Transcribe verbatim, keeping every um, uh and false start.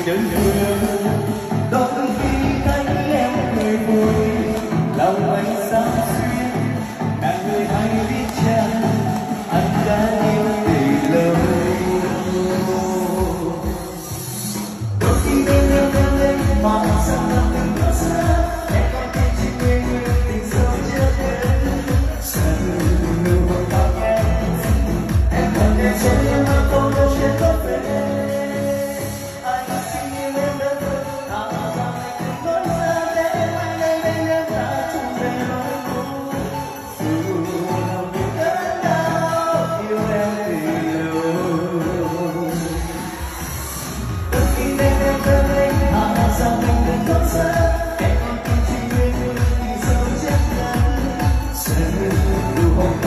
đơn phương. Đôi khi thấy em cười vui, lòng anh sao xuyên, nàng người hay biết chăng anh đã yêu từ lâu. Đôi khi đêm đêm đêm đêm mà sao lòng đừng có xa, em có tin chỉ quên người tình sâu chưa đến. Sao nụ hôn cao em, em còn nghe trên em mà câu đâu sẽ có về. Anh xin yêu em đơn đơn, thà rằng anh đừng có xa để anh đây bên em đã chung về nỗi buồn. Dù lòng mình đớn đau yêu em từ lâu. Đôi khi đêm đêm đơn đêm mà sao mình đừng có xa, em còn tin chỉ quên người tình sâu chắc chắn. Sao nụ hôn